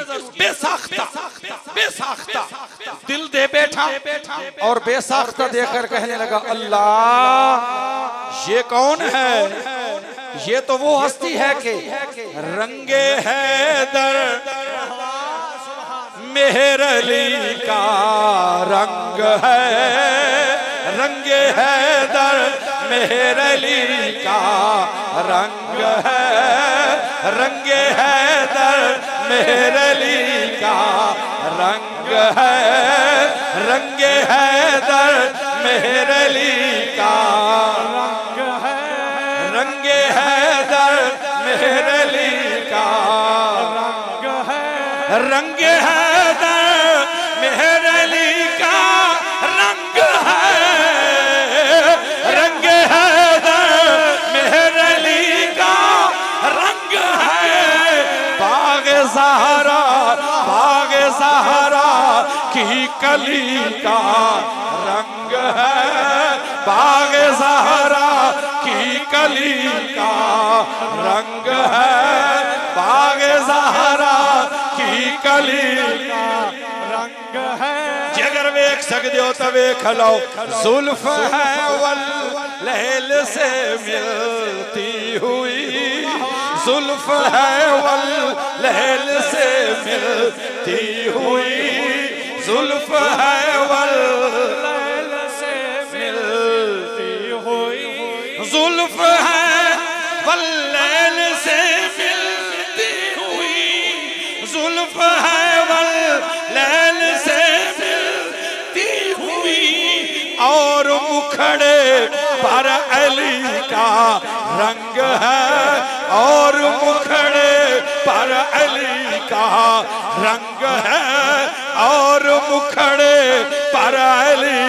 बेसाख्ता दिल दे बैठा और बेसाख्ता देखकर कहने लगा अल्लाह ये कौन है? ये तो वो हस्ती है कि रंगे हैदर मेहर अली का रंग है, रंगे हैदर मेहर अली का रंग है, रंगे हैदर मेहर अली का रंग है, रंगे हैदर मेहर अली का रंग है, रंगे हैदर मेहर अली का रंग है, रंगे हैदर मेहर अली का रंग है, रंगे हैदर मेहर अली का रंग है। बाग़े ज़हरा की कली का रंग है, बाग़े ज़हरा की कली का रंग है, बाग़े ज़हरा की कली का रंग है। अगर वेख सकते हो तो वेख लो, जुल्फ है वल लहल से मिलती हुई, जुल्फ है वल लहल से मिलती हुई, जुल्फ है वल्लैल से मिलती हुई, जुल्फ है वल्लैल से मिलती हुई, जुल्फ है वल्लैल से मिलती हुई, और मुखड़े पर अली का रंग है, और मुखड़े पर अली का रंग है, और मुखड़े पर अली।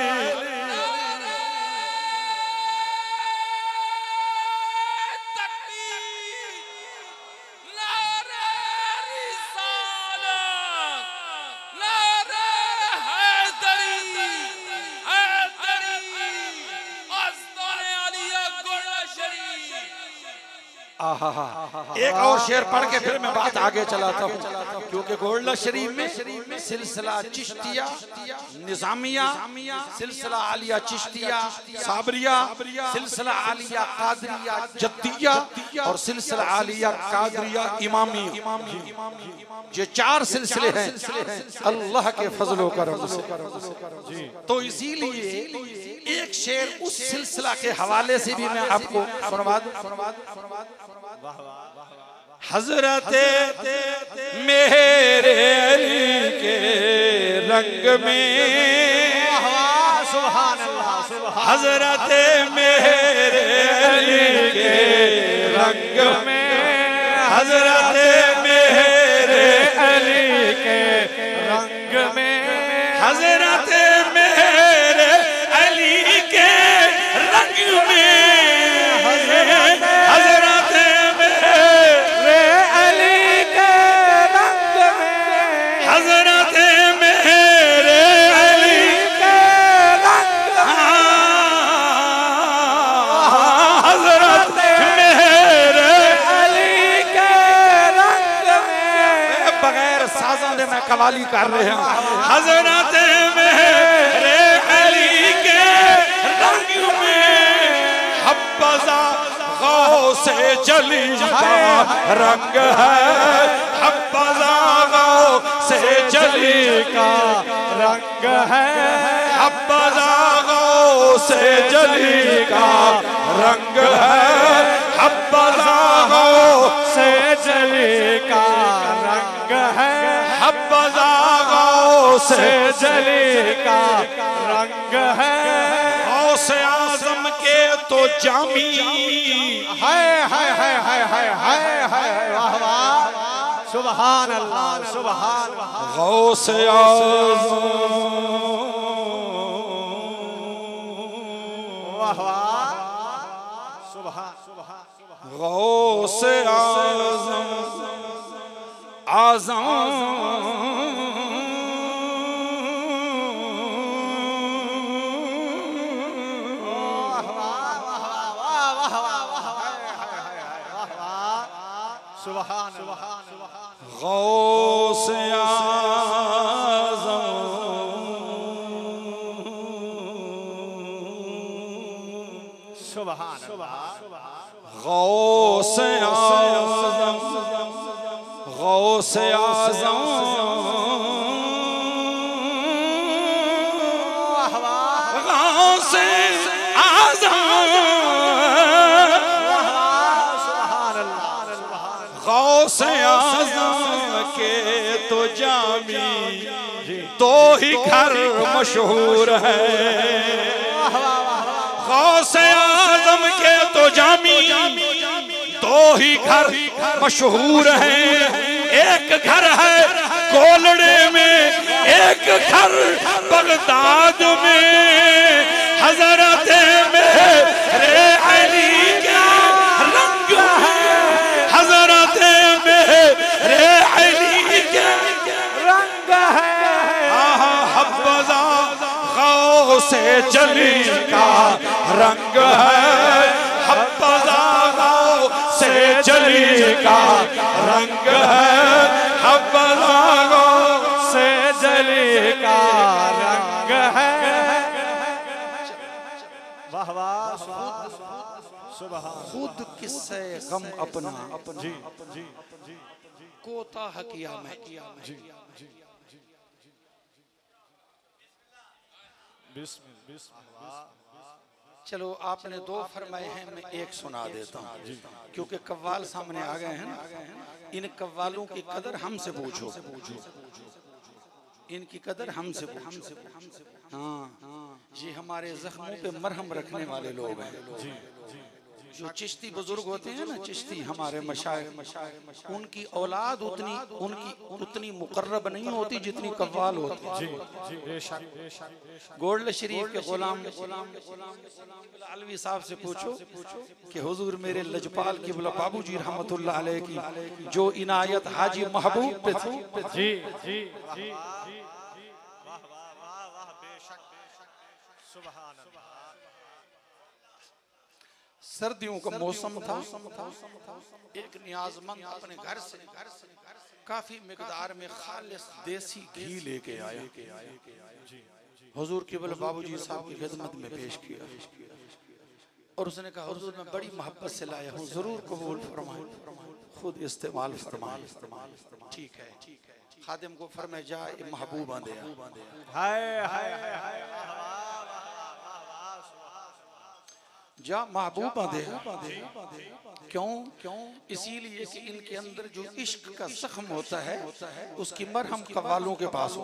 एक और शेर पढ़ के फिर मैं बात आगे चलाता हूँ, क्योंकि गोल्डन शरीफ में सिलसिला चिश्तिया, निजामिया, सिलसिला आलिया चिश्तिया, साबरिया, सिलसिला आलिया कादरिया जद्दिया, और सिलसिला आलिया कादरिया इमामी, ये 4 सिलसिले हैं अल्लाह के फजलो करम से। तो इसीलिए एक शेर उस सिलसिला के हवाले से भी मैं आपको सुनवा दूं। हजरते मेरे अली के रंग में, सुभान अल्लाह, सुभान, हजरते मेरे अली के रंग में, हजरते मेरे अली के रंग में, हजरते मेरे अली के रंग में, हजरते मेरे अली के रंग में, हजरते मेरे अली के रंग में, हजरते मेरे अली के रंग में, बगैर साज़ों ने मैं कवाली कर रहे हैं, हजरते मेरे अली के रंग में, हब्बज़ा गौसे जली का रंग है, हब्बज़ा गौसे जली का रंग है, हब्बज़ा गौसे जली का रंग है, हब्बज़ा गौसे जली का रंग है, हब्बज़ा गौसे जली का रंग है, गौसे आज़म के तो जामी, हाय हाय हाय हाय हाय हाय हाय, वाह वाह, सुभान अल्लाह, सुभान, गौसे आज़म, वाह वाह, सुभान, सुभान, गौसे आज़म, आज़म सुभान, सुभान, गौसे आज़म, सुभान, गौसे आज़म, गौसे आज़म, गौसे आज़म, गौसे आज़म के तो जामी दो ही घर मशहूर है, गौसे आज़म के तो जामी दो ही घर मशहूर हैं, एक घर है कोलड़े में, एक घर बगदाद में, हजरते मेरे अली का रंग है, हजरते मेरे अली का रंग है, हब्बज़ा गौसे जली का रंग है, हब्बज़ा गौसे जली का रंग है, हब्बज़ा गौसे जली का रंग है, वाह वाह, सुभान, खुद किस्से गम अपना जी जी कोताह किया मैं, चलो आपने दो फरमाए हैं, मैं एक सुना देता हूँ क्योंकि कव्वाल सामने आ गए हैं ना। इन कव्वालों की कदर हमसे पूछो, इनकी कदर हमसे पूछो। हाँ, ये हमारे जख्मों पे मरहम रखने वाले लोग हैं। जो चिश्ती बुजुर्ग होते हैं ना, चिश्ती हमारे मशाइख, उनकी औलाद उतनी मुकर्रब नहीं होती जितनी कव्वाल होती है। गोल्ड शरीफ के गुलाम अलवी साहब से पूछो कि हुजूर मेरे लजपाल किबला बाबूजी रहमतुल्लाह अलैह की जो इनायत हाजी महबूब पे थी। जी जी जी, सर्दियों का मौसम था, एक नियाजमंद अपने घर से काफी मिकदार में खालिस देसी घी लेके आया, हुजूर किबला बाबूजी साहब की खिदमत में पेश किया और उसने कहा हुजूर मैं बड़ी मोहब्बत से लाया हूँ, जरूर कबूल फरमाएं, खुद इस्तेमाल फरमाएं। ठीक है, खादिम को फरमाया जा महबूब आंदे हाय हाय हाय, जा महबूब आंदे। क्यों? इसीलिए कि इनके अंदर जो इश्क का जख्म होता है उसकी मरहम कव्वालों के पास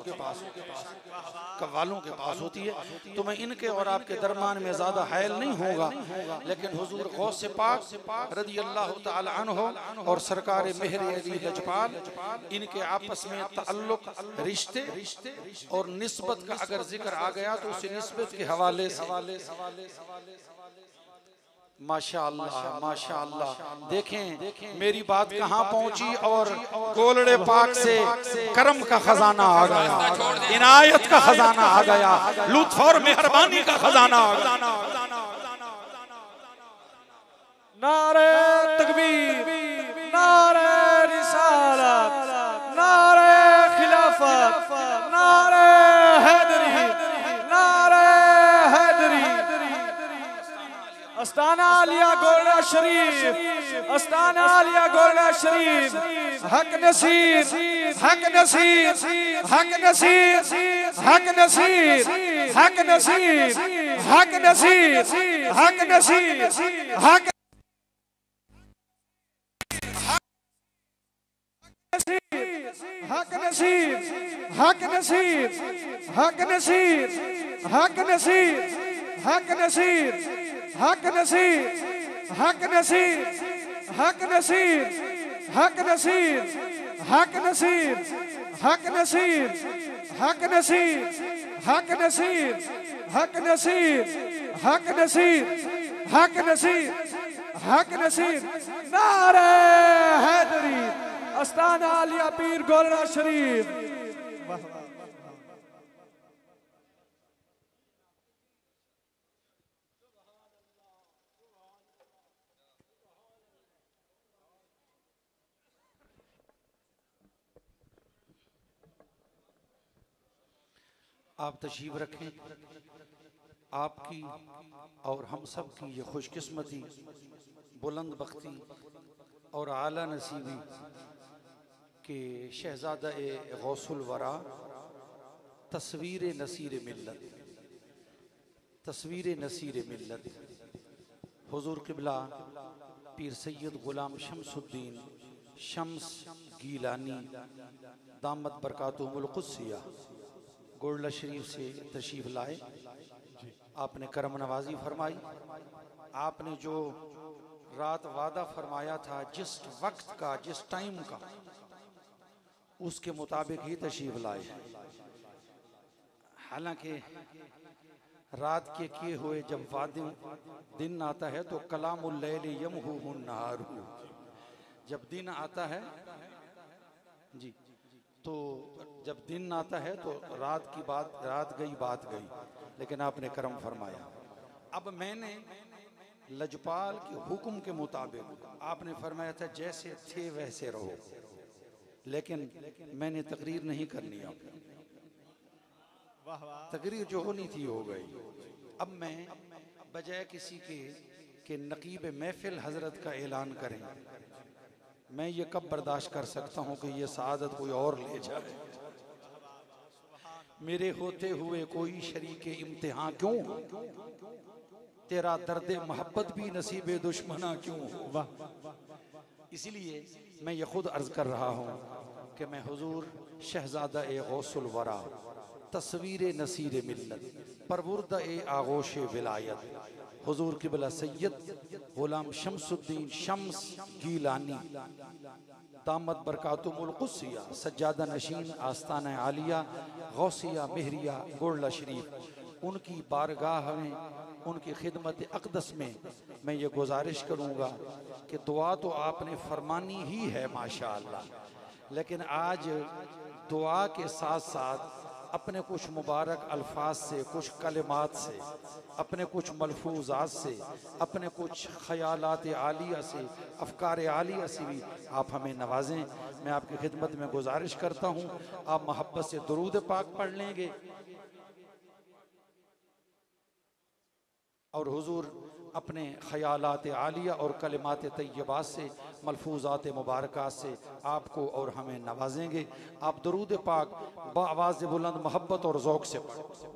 होती है। तो मैं इनके और आपके दरमियान में ज्यादा हायल नहीं होगा, लेकिन हुजूर गौस पाक रज़ी अल्लाह तआला अन्हु और सरकार मेहर अली लजपाल, इनके आपस में ताल्लुक, रिश्ते और निस्बत का अगर जिक्र आ गया तो उसी निस्बत के हवाले से माशाअल्लाह माशाअल्लाह। देखें मेरी बात कहाँ पहुँची और गोलड़े पाक से करम का खजाना आ गया, इनायत का खजाना आ गया, लुत्फ और मेहरबानी का खजाना आ गया। नारे तकबीर, नारे रिसालत, नारे खिलाफत, नारे हैदरी, नारे हैदरी। अस्ताना आलिया गोलड़ा शरीफ, अस्ताना आलिया गोलड़ा शरीफ, हक नसीर, हक नसीर, हक नसीर, हक नसीर, हक नसीर, हक नसीर, हक नसीर, हक हक नसीर, हक नसीर, हक नसीर, हक नसीर, हक नसीर, हक नसीर, हक नसीर, हक नसीर, हक नसीर, हक नसीर, हक नसीर, हक नसीर, हक नसीर, हक नसीर, हक नसीर, हक नसीर, हक नसीर। नारे हैदरी, अस्ताना आलिया पीर गोलड़ा शरीफ। आप तशरीफ रखें। आपकी और हम सब की ये खुशकिस्मती, बुलंद बख्ती और आला नसीबी कि शहजादा गौसुल वरा तस्वीर नसीर मिल्लत, तस्वीर नसीर मिल्लत हुजूर किबला पीर सैयद गुलाम शमसुद्दीन शम्स गीलानी दामत बरकातुहुल कुद्सिया गोल्डा शरीफ से तशरीफ लाए। आपने करम नवाजी फरमाई। आपने जो रात वादा फरमाया था जिस वक्त का, जिस टाइम का, उसके मुताबिक ही तशरीफ लाए। हालांकि रात के किए हुए जब दिन आता है तो कलामुल लैल यमहू नहारू, जब दिन आता है जी, तो जब दिन आता है तो रात की बात, रात गई बात गई, लेकिन आपने करम फरमाया। अब मैंने लजपाल के हुक्म के मुताबिक, आपने फरमाया था जैसे थे वैसे रहो, लेकिन मैंने तकरीर नहीं करनी। अब तकरीर जो होनी थी हो गई। अब मैं बजाय किसी के नकीब महफिल हजरत का ऐलान करें, मैं ये कब बर्दाश्त कर सकता हूँ कि ये सआदत कोई और ले जाए। मेरे होते हुए कोई शरीके इम्तिहान क्यों, तेरा दर्द मोहब्बत भी नसीबे दुश्मना क्यों। इसलिए मैं ये खुद अर्ज कर रहा हूँ कि मैं हुजूर शहजादा ए गौसुल वरा, तस्वीर नसीर मिल्लत, परवुर्दा ए आगोश विलायत, हुजूर क़िबला सैयद गुलाम शमसुद्दीन शम्स गीलानी दामत बरकातुहुल कुद्सिया, सज्जादा नशीन आस्ताना आलिया गौसिया मेहरिया गोरला शरीफ, उनकी बारगाह में उनकी खिदमत अक़दस में मैं ये गुजारिश करूँगा कि दुआ तो आपने फरमानी ही है माशाअल्लाह, लेकिन आज दुआ के साथ साथ अपने कुछ मुबारक अल्फाज से, कुछ कलिमात से, अपने कुछ मलफूजात से, अपने कुछ ख़यालात आलिया से, अफ़कार आलिया से भी आप हमें नवाजें। मैं आपकी खिदमत में गुजारिश करता हूँ, आप मोहब्बत से दुरूद पाक पढ़ लेंगे और हुजूर अपने ख़यालात आलिया और कलिमात तय्यबात से, मलफूजात मुबारकात से आपको और हमें नवाजेंगे। आप दुरूद पाक बाआवाज़ बुलंद मोहब्बत और ज़ौक़ से पढ़ें।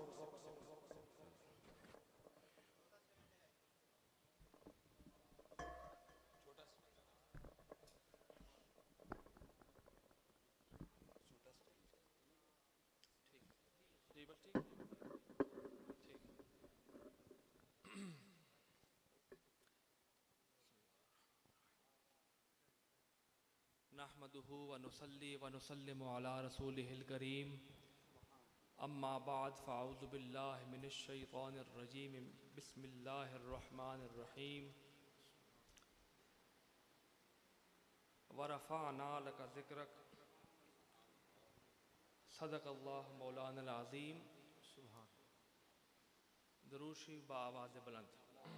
नहमदुहु व नुसल्ली व नुसल्लिमु अला रसूलिहिल करीम, अम्मा बाद फ़अऊज़ु बिल्लाहि मिनश शैतानिर रजीम, बिस्मिल्लाहिर रहमानिर रहीम। व रफ़अना लका ज़िक्रक, सदक़ल्लाहु मौलाना अज़ीम। दुरूद शरीफ बाआवाज़ बुलंद।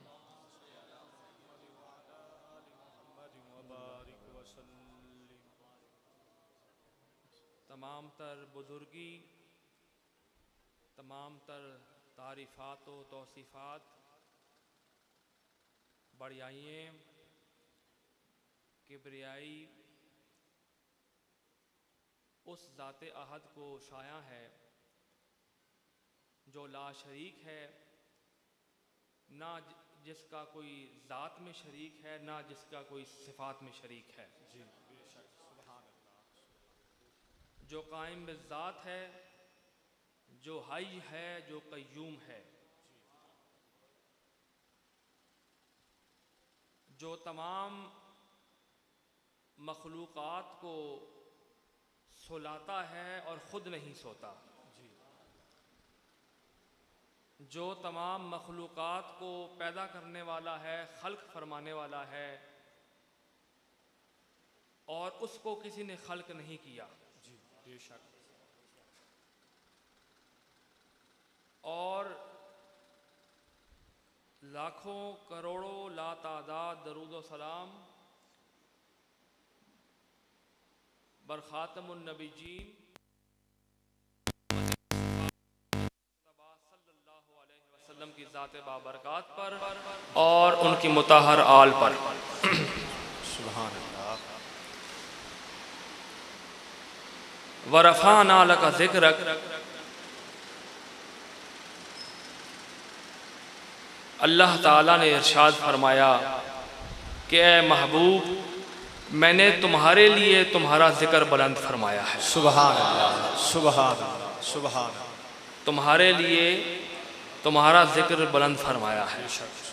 तमाम तर बुजुर्गी, तमाम तर तारीफ़ात व तौसीफ़ात, बढ़ियाइयाँ, किबरियाई उस ज़ाते अहद को शाया है जो ला शरीक है, ना जिसका कोई ज़ात में शरीक है, ना जिसका कोई सिफ़ात में शरीक है। जो कायम बिज़ात है, जो हई है, जो क़य्यूम है, जो तमाम मखलूक़ात को सुलाता है और ख़ुद नहीं सोता, जो तमाम मखलूक़ात को पैदा करने वाला है, खल्क़ फरमाने वाला है और उसको किसी ने खल्क़ नहीं किया। और लाखों करोड़ों लातादाद दरूद व सलाम बर खातमुन नबीयीन सल्लल्लाहु अलैहि वसल्लम की ज़ात बाबरकात पर और उनकी मुताहर आल पर। सुभान अल्लाह। व रफ़अना लका ज़िक्रक, अल्लाह ताला ने इरशाद फरमाया कि ए महबूब, मैंने तुम्हारे लिए तुम्हारा जिक्र बुलंद फरमाया है। सुभान अल्लाह, सुभान अल्लाह, सुभान अल्लाह। तुम्हारे लिए तुम्हारा जिक्र बुलंद फरमाया है।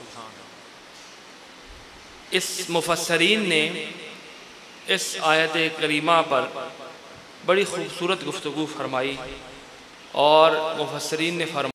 इस मुफस्सरीन ने इस आयत करीमा पर बड़ी खूबसूरत गुफ्तगू फरमाई और मुफस्सरीन ने फरमाया